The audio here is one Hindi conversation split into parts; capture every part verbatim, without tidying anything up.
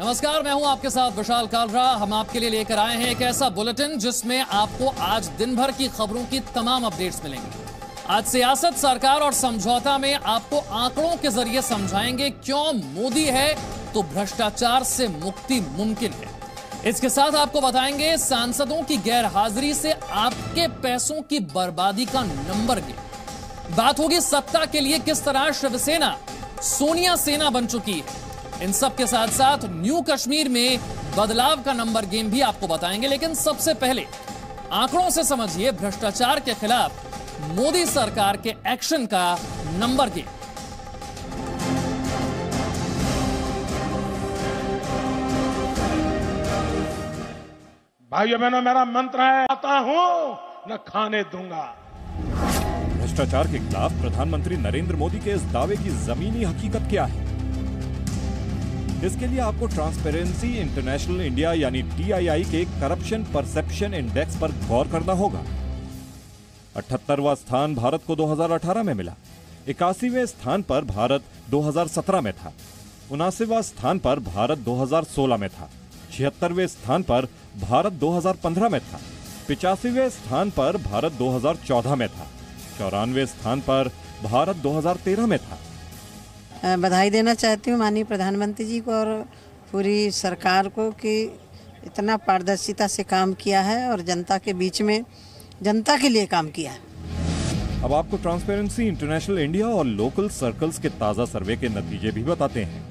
नमस्कार, मैं हूं आपके साथ विशाल कालरा। हम आपके लिए लेकर आए हैं एक ऐसा बुलेटिन जिसमें आपको आज दिन भर की खबरों की तमाम अपडेट्स मिलेंगी। आज सियासत, सरकार और समझौता में आपको आंकड़ों के जरिए समझाएंगे क्यों मोदी है तो भ्रष्टाचार से मुक्ति मुमकिन है। इसके साथ आपको बताएंगे सांसदों की गैरहाजिरी से आपके पैसों की बर्बादी का नंबर गेम। बात होगी सत्ता के लिए किस तरह शिवसेना सोनिया सेना बन चुकी है। इन सब के साथ साथ न्यू कश्मीर में बदलाव का नंबर गेम भी आपको बताएंगे। लेकिन सबसे पहले आंकड़ों से समझिए भ्रष्टाचार के खिलाफ मोदी सरकार के एक्शन का नंबर गेम। भाइयों बहनों, मेरा मंत्र है, आता हूं न खाने दूंगा। भ्रष्टाचार के खिलाफ प्रधानमंत्री नरेंद्र मोदी के इस दावे की जमीनी हकीकत क्या है? इसके लिए आपको ट्रांसपेरेंसी इंटरनेशनल इंडिया यानी टी आई आई के करप्शन परसेप्शन इंडेक्स पर गौर करना होगा। अठहत्तरवां स्थान भारत को दो हज़ार अठारह में मिला। इक्यासीवें स्थान पर भारत दो हज़ार सत्रह में था। उनासीवें स्थान पर भारत दो हज़ार सोलह में था। छिहत्तरवें स्थान पर भारत दो हज़ार पंद्रह में था। पिचासीवें स्थान पर भारत दो हज़ार चौदह में था। चौरानवे स्थान पर भारत दो हज़ार तेरह में था। बधाई देना चाहती हूँ माननीय प्रधानमंत्री जी को और पूरी सरकार को कि इतना पारदर्शिता से काम किया है और जनता के बीच में जनता के लिए काम किया है। अब आपको ट्रांसपेरेंसी इंटरनेशनल इंडिया और लोकल सर्कल्स के ताजा सर्वे के नतीजे भी बताते हैं।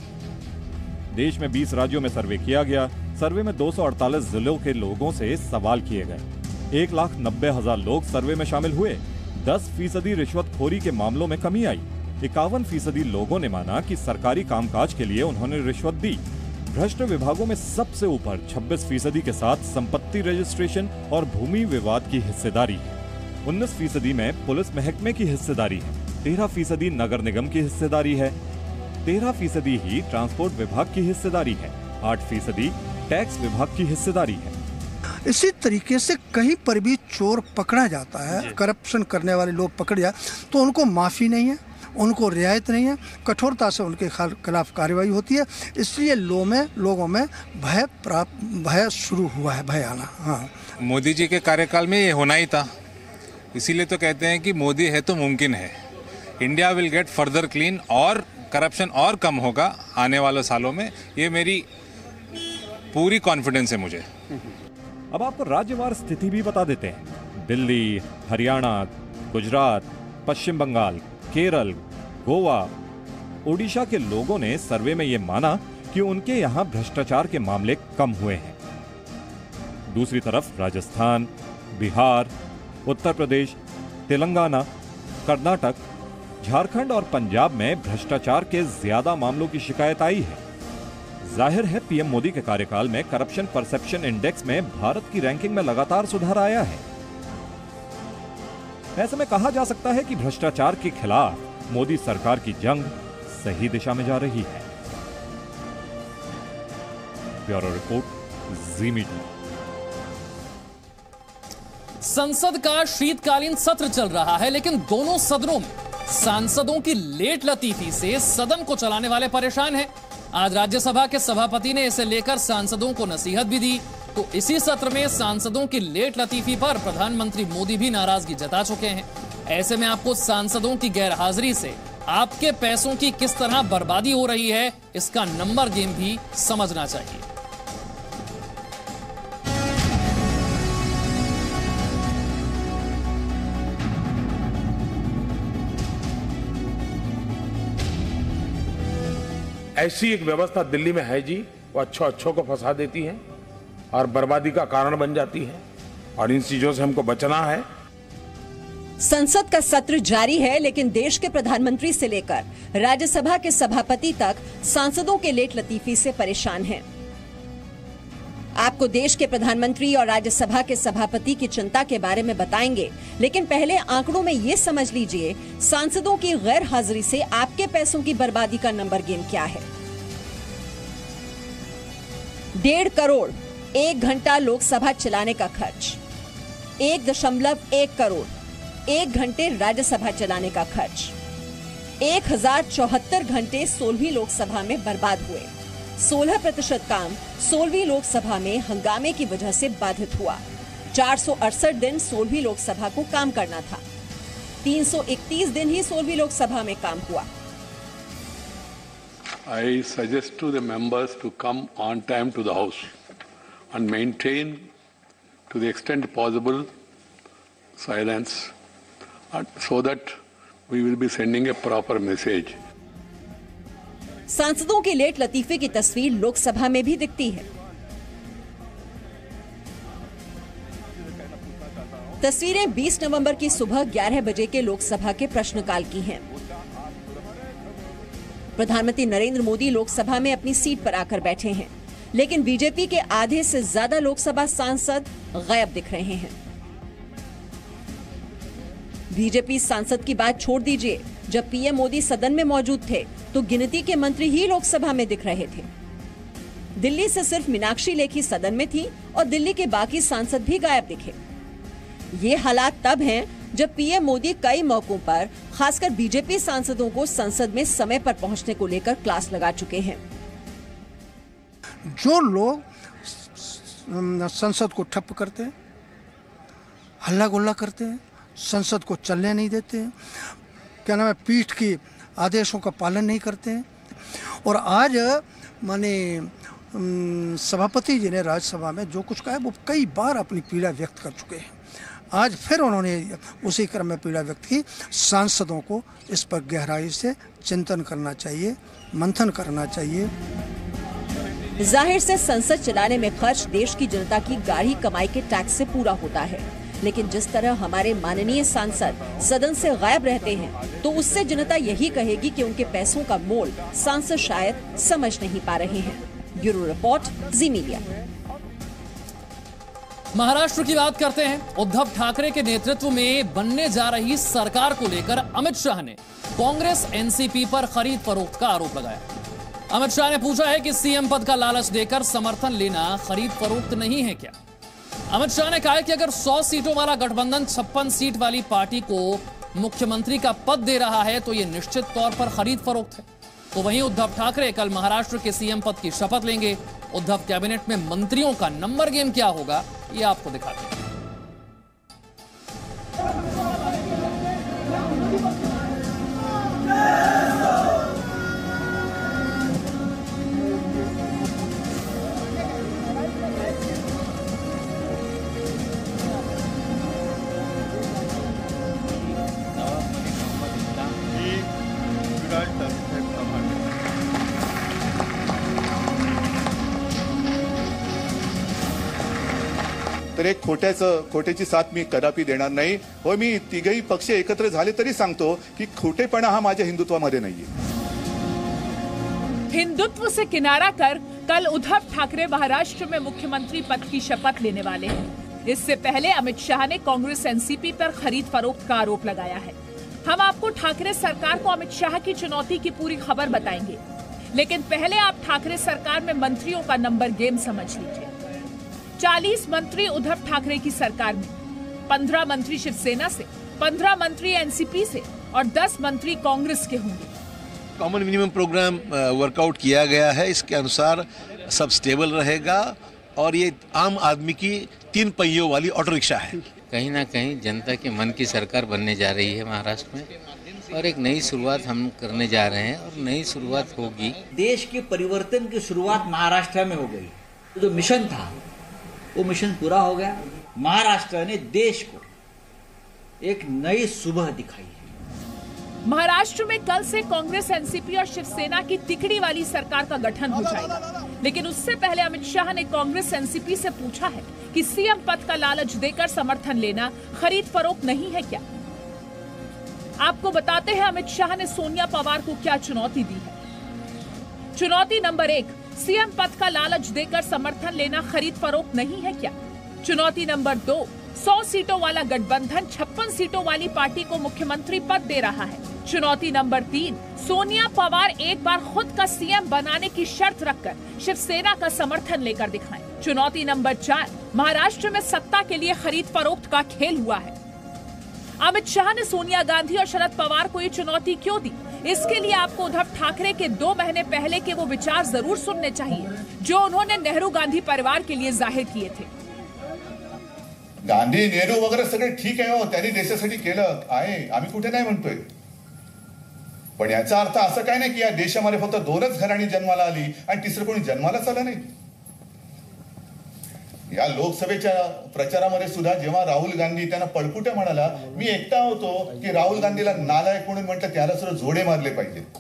देश में बीस राज्यों में सर्वे किया गया। सर्वे में दो सौ अड़तालीस जिलों के लोगों से सवाल किए गए। एक लाख नब्बे हजार लोग सर्वे में शामिल हुए। दस फीसदी रिश्वतखोरी के मामलों में कमी आई। इक्यावन फीसदी लोगों ने माना कि सरकारी कामकाज के लिए उन्होंने रिश्वत दी। भ्रष्ट विभागों में सबसे ऊपर छब्बीस फीसदी के साथ संपत्ति रजिस्ट्रेशन और भूमि विवाद की हिस्सेदारी है। उन्नीस फीसदी में पुलिस महकमे की हिस्सेदारी है। तेरह फीसदी नगर निगम की हिस्सेदारी है। तेरह फीसदी ही ट्रांसपोर्ट विभाग की हिस्सेदारी है। आठ फीसदी टैक्स विभाग की हिस्सेदारी है। इसी तरीके से कहीं पर भी चोर पकड़ा जाता है, करप्शन करने वाले लोग पकड़ जाए तो उनको माफी नहीं है, उनको रियायत नहीं है, कठोरता से उनके खिलाफ कार्रवाई होती है। इसलिए लो में लोगों में भय प्राप्त भय शुरू हुआ है, भय आना। हाँ, मोदी जी के कार्यकाल में ये होना ही था। इसीलिए तो कहते हैं कि मोदी है तो मुमकिन है। India will get further clean और करप्शन और कम होगा आने वाले सालों में। ये मेरी पूरी कॉन्फिडेंस है मुझे। अब आपको राज्यवार स्थिति भी बता देते हैं। दिल्ली, हरियाणा, गुजरात, पश्चिम बंगाल, केरल, गोवा, ओडिशा के लोगों ने सर्वे में यह माना कि उनके यहां भ्रष्टाचार के मामले कम हुए हैं। दूसरी तरफ राजस्थान, बिहार, उत्तर प्रदेश, तेलंगाना, कर्नाटक, झारखंड और पंजाब में भ्रष्टाचार के ज्यादा मामलों की शिकायत आई है। जाहिर है पीएम मोदी के कार्यकाल में करप्शन परसेप्शन इंडेक्स में भारत की रैंकिंग में लगातार सुधार आया है। ऐसे में कहा जा सकता है कि भ्रष्टाचार के खिलाफ मोदी सरकार की जंग सही दिशा में जा रही है। Bureau report, Zee media. संसद का शीतकालीन सत्र चल रहा है, लेकिन दोनों सदनों में सांसदों की लेट लतीफी से सदन को चलाने वाले परेशान हैं। आज राज्यसभा के सभापति ने इसे लेकर सांसदों को नसीहत भी दी। तो इसी सत्र में सांसदों की लेट लतीफी पर प्रधानमंत्री मोदी भी नाराजगी जता चुके हैं। ऐसे में आपको सांसदों की गैरहाजिरी से आपके पैसों की किस तरह बर्बादी हो रही है, इसका नंबर गेम भी समझना चाहिए। ऐसी एक व्यवस्था दिल्ली में है जी, वो अच्छो अच्छों को फंसा देती है और बर्बादी का कारण बन जाती है, और इन चीजों से हमको बचना है। संसद का सत्र जारी है, लेकिन देश के प्रधानमंत्री से लेकर राज्यसभा के सभापति तक सांसदों के लेट लतीफी से परेशान हैं। आपको देश के प्रधानमंत्री और राज्यसभा के सभापति की चिंता के बारे में बताएंगे, लेकिन पहले आंकड़ों में ये समझ लीजिए सांसदों की गैर हाजिरी से आपके पैसों की बर्बादी का नंबर गेम क्या है। डेढ़ करोड़ एक घंटा लोकसभा चलाने का खर्च, एक दशमलव एक करोड़ एक घंटे राज्यसभा चलाने का खर्च, एक हजार चौहत्तर घंटे सोलहवीं लोकसभा में बर्बाद हुए। सोलह प्रतिशत काम सोलहवीं लोकसभा में हंगामे की वजह से बाधित हुआ। चार सौ अड़सठ दिन सोलहवीं लोकसभा को काम करना था। तीन सौ इकतीस दिन ही सोलहवीं लोकसभा में काम हुआ। I suggest to the members to come on time to the house and maintain, to the extent possible, silence, and so that we will be sending a proper message. सांसदों की लेट लतीफे की तस्वीर लोकसभा में भी दिखती है। तस्वीरें बीस नवंबर की सुबह ग्यारह बजे के लोकसभा के प्रश्नकाल की हैं। प्रधानमंत्री नरेंद्र मोदी लोकसभा में अपनी सीट पर आकर बैठे हैं, लेकिन बीजेपी के आधे से ज्यादा लोकसभा सांसद गायब दिख रहे हैं। बीजेपी सांसद की बात छोड़ दीजिए, जब पीएम मोदी सदन में मौजूद थे तो गिनती के मंत्री ही लोकसभा में दिख रहे थे। दिल्ली से सिर्फ मीनाक्षी लेखी सदन में थी और दिल्ली के बाकी सांसद भी गायब दिखे। ये हालात तब हैं जब पीएम मोदी कई मौकों पर खासकर बीजेपी सांसदों को संसद में समय पर पहुंचने को लेकर क्लास लगा चुके हैं। जो लोग संसद को ठप करते हैं, हल्ला गुल्ला करते हैं, संसद को चलने नहीं देते हैं, क्या नाम है, पीठ की आदेशों का पालन नहीं करते हैं। और आज माने सभापति जी ने राज्यसभा में जो कुछ कहा है वो कई बार अपनी पीड़ा व्यक्त कर चुके हैं। आज फिर उन्होंने उसी क्रम में पीड़ा व्यक्त की। सांसदों को इस पर गहराई से चिंतन करना चाहिए, मंथन करना चाहिए। जाहिर से संसद चलाने में खर्च देश की जनता की गाढ़ी कमाई के टैक्स से पूरा होता है, लेकिन जिस तरह हमारे माननीय सांसद सदन से गायब रहते हैं तो उससे जनता यही कहेगी कि उनके पैसों का मोल सांसद शायद समझ नहीं पा रहे हैं। Bureau report, Zee media. Maharashtra की बात करते हैं। उद्धव ठाकरे के नेतृत्व में बनने जा रही सरकार को लेकर अमित शाह ने कांग्रेस एनसीपी पर खरीद फरोख्त का आरोप लगाया। अमित शाह ने पूछा है कि सीएम पद का लालच देकर समर्थन लेना खरीद फरोख्त नहीं है क्या। अमित शाह ने कहा है कि अगर सौ सीटों वाला गठबंधन छप्पन सीट वाली पार्टी को मुख्यमंत्री का पद दे रहा है तो यह निश्चित तौर पर खरीद फरोख्त है। तो वहीं उद्धव ठाकरे कल महाराष्ट्र के सीएम पद की शपथ लेंगे। उद्धव कैबिनेट में मंत्रियों का नंबर गेम क्या होगा, ये आपको दिखाते हैं। तर एक खोट्याचं खोट्याची साथ मी कदापि देणार नाही। हो, मी तिघही पक्ष एकत्र झाले तरी सांगतो की खोटेपणा हा माझ्या हिंदुत्वामध्ये नाहीये। हिंदुत्व से किनारा कर कल उद्धव ठाकरे महाराष्ट्र में मुख्यमंत्री पद की शपथ लेने वाले हैं। इससे पहले अमित शाह ने कांग्रेस एनसीपी पर खरीद फरोख्त का आरोप लगाया है। हम आपको ठाकरे सरकार को अमित शाह की चुनौती की पूरी खबर बताएंगे, लेकिन पहले आप ठाकरे सरकार में मंत्रियों का नंबर गेम समझ लीजिए। चालीस मंत्री उद्धव ठाकरे की सरकार में, पंद्रह मंत्री शिवसेना से, पंद्रह मंत्री एनसीपी से और दस मंत्री कांग्रेस के होंगे। कॉमन मिनिमम प्रोग्राम वर्कआउट किया गया है, इसके अनुसार सब स्टेबल रहेगा और ये आम आदमी की तीन पहियों वाली ऑटो रिक्शा है। कहीं ना कहीं जनता के मन की सरकार बनने जा रही है महाराष्ट्र में और एक नई शुरुआत हम करने जा रहे हैं और नई शुरुआत होगी। देश के परिवर्तन की शुरुआत महाराष्ट्र में हो गई। तो जो मिशन था वो मिशन पूरा हो गया। महाराष्ट्र ने देश को एक नई सुबह दिखाई है। महाराष्ट्र में कल से कांग्रेस एनसीपी और शिवसेना की तिकड़ी वाली सरकार का गठन हो जाएगा, लेकिन उससे पहले अमित शाह ने कांग्रेस एनसीपी से पूछा है कि सीएम पद का लालच देकर समर्थन लेना खरीद फरोख्त नहीं है क्या। आपको बताते हैं अमित शाह ने सोनिया पवार को क्या चुनौती दी है। चुनौती नंबर एक, सीएम पद का लालच देकर समर्थन लेना खरीद फरोख्त नहीं है क्या। चुनौती नंबर दो, सौ सीटों वाला गठबंधन छप्पन सीटों वाली पार्टी को मुख्यमंत्री पद दे रहा है। चुनौती नंबर तीन, सोनिया पवार एक बार खुद का सीएम बनाने की शर्त रखकर शिवसेना का समर्थन लेकर दिखाएं। चुनौती नंबर चार, महाराष्ट्र में सत्ता के लिए खरीद फरोख्त का खेल हुआ है। अमित शाह ने सोनिया गांधी और शरद पवार को ये चुनौती क्यों दी? इसके लिए आपको उद्धव ठाकरे के दो महीने पहले के वो विचार जरूर सुनने चाहिए जो उन्होंने नेहरू गांधी परिवार के लिए जाहिर किए थे। गांधी नेहरू वगैरे सगळे ठीक आहे हो, त्यांनी देशासाठी केलं आहे, आम्ही कुठे नाही म्हणतोय, पण याचा अर्थ असं काय नाही की या देशामध्ये फक्त दोनच घराणी जन्माला आली आणि तिसरं कोणी जन्मालाच आलं नाही। या लोकसभेच्या प्रचारामध्ये सुद्धा जेव्हा राहुल गांधी त्यांना पळकुटे म्हणाला, मी एकटा होतो की राहुल गांधीला नालायक म्हणून म्हटलं त्याला सुद्धा जोडे मारले पाहिजेत।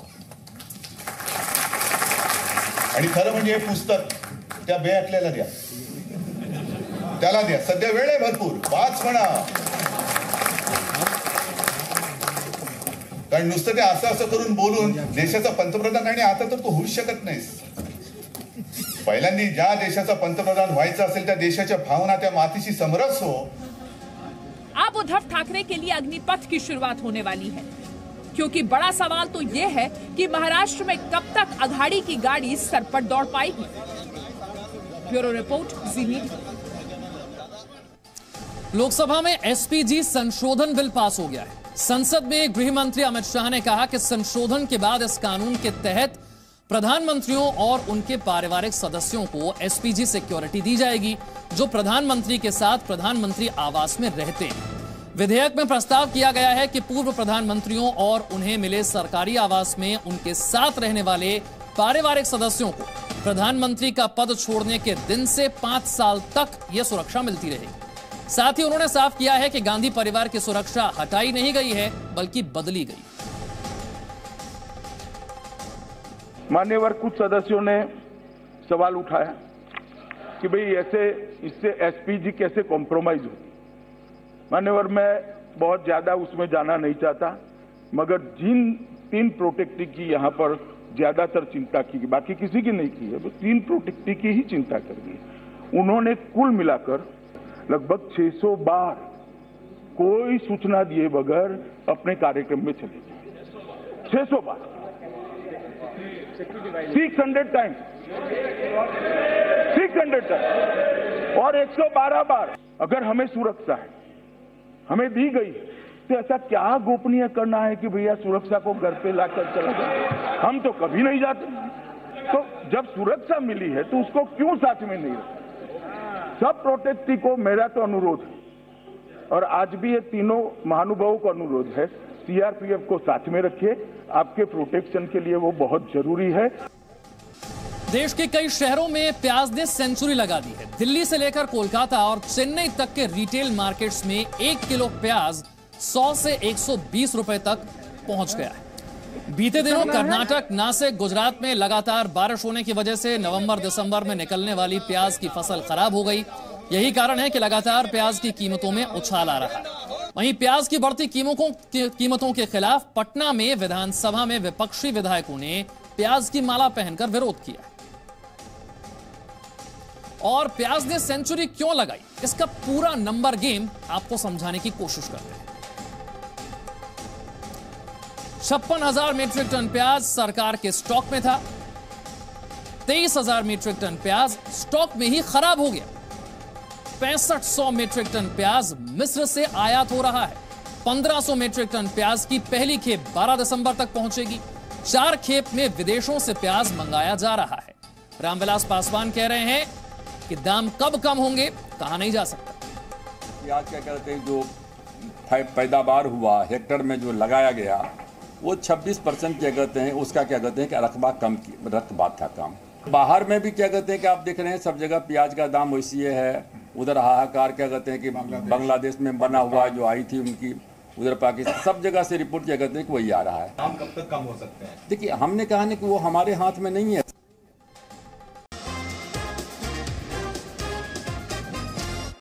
आणि खरं म्हणजे हे पुस्तक त्या बेअकलेला द्या, त्याला द्या, सध्या वेळ आहे भरपूर, वाच म्हणा, कारण नुसतं ते असं असं करून बोलून देशाचा पंतप्रधान आणि आता तर तो होऊच शकत नाहीस। पहिल्यांदा ज्या देशाचा पंतप्रधान व्हायचा असेल त्या देशाच्या भावना त्या मातीशी समरस हो। अब उद्धव ठाकरे के लिए अग्निपथ की शुरुआत होने वाली है, क्योंकि बड़ा सवाल तो ये है कि महाराष्ट्र में कब तक अघाड़ी की गाड़ी सर पर दौड़ पाएगी। Bureau report, Zee media. Lok Sabha में एसपीजी संशोधन बिल पास हो गया है। संसद में गृह मंत्री अमित शाह ने कहा कि संशोधन के बाद इस कानून के तहत प्रधानमंत्रियों और उनके पारिवारिक सदस्यों को एसपीजी सिक्योरिटी दी जाएगी जो प्रधानमंत्री के साथ प्रधानमंत्री आवास में रहते हैं। विधेयक में प्रस्ताव किया गया है कि पूर्व प्रधानमंत्रियों और उन्हें मिले सरकारी आवास में उनके साथ रहने वाले पारिवारिक सदस्यों को प्रधानमंत्री का पद छोड़ने के दिन से पांच साल तक यह सुरक्षा मिलती रहेगी। साथ ही उन्होंने साफ किया है कि गांधी परिवार की सुरक्षा हटाई नहीं गई है बल्कि बदली गई। मान्यवर कुछ सदस्यों ने सवाल उठाया कि भाई ऐसे इससे एसपीजी कैसे कॉम्प्रोमाइज होगी। मान्यवर मैं बहुत ज्यादा उसमें जाना नहीं चाहता, मगर जिन तीन प्रोटेक्टी की यहाँ पर ज्यादातर चिंता की, बाकी किसी की नहीं की है, वो तीन प्रोटेक्टी की ही चिंता कर दी। उन्होंने कुल मिलाकर लगभग छह सौ बार कोई सूचना दिए बगैर अपने कार्यक्रम में चले गए। छह सौ बार, six hundred times, six hundred times और एक सौ बारह बार। अगर हमें सुरक्षा है, हमें दी गई, तो ऐसा क्या गोपनीय करना है कि भैया सुरक्षा को घर पे लाकर चला जाए? हम तो कभी नहीं जाते। तो जब सुरक्षा मिली है तो उसको क्यों साथ में नहीं रखा? सब प्रोटेक्टी को मेरा तो अनुरोध है, और आज भी ये तीनों महानुभावों को अनुरोध है, सीआरपीएफ को साथ में रखिए, आपके प्रोटेक्शन के लिए वो बहुत जरूरी है। देश के कई शहरों में प्याज ने सेंचुरी लगा दी है। दिल्ली से लेकर कोलकाता और चेन्नई तक के रिटेल मार्केट्स में एक किलो प्याज सौ से एक सौ बीस रुपए तक पहुंच गया है। बीते दिनों कर्नाटक, नासिक, गुजरात में लगातार बारिश होने की वजह से नवंबर दिसंबर में निकलने वाली प्याज की फसल खराब हो गई। यही कारण है कि लगातार प्याज की कीमतों में उछाल आ रहा है। वहीं प्याज की बढ़ती कीमतों कीमतों के खिलाफ पटना में विधानसभा में विपक्षी विधायकों ने प्याज की माला पहनकर विरोध किया। और प्याज ने सेंचुरी क्यों लगाई, इसका पूरा नंबर गेम आपको समझाने की कोशिश करते हैं। छप्पन हजार मीट्रिक टन प्याज सरकार के स्टॉक में था। तेईस हजार मीट्रिक टन प्याज स्टॉक में ही खराब हो गया। पैंसठ सौ मीट्रिक टन प्याज मिस्र से आयात हो रहा है। पंद्रह सौ मीट्रिक टन प्याज की पहली खेप बारह दिसंबर तक पहुंचेगी। चार खेप में विदेशों से प्याज मंगाया जा रहा है। रामविलास पासवान कह रहे हैं कि दाम कब कम होंगे कहा नहीं जा सकता। प्याज क्या कहते हैं, जो पैदावार हुआ हेक्टर में जो लगाया गया वो छब्बीस परसेंट क्या कहते हैं, उसका क्या कहते हैं कि रकबा कम की रकबा था कम। बाहर में भी क्या कहते हैं कि आप देख रहे हैं सब जगह प्याज का दाम वैसी है। उधर हाहाकार क्या कहते हैं कि बांग्लादेश में बना हुआ जो आई थी उनकी, उधर पाकिस्तान, सब जगह से रिपोर्ट क्या कहते हैं कि वही आ रहा है। दाम कब तक कम हो सकते हैं? देखिए हमने कहा ना कि वो हमारे हाथ में नहीं है।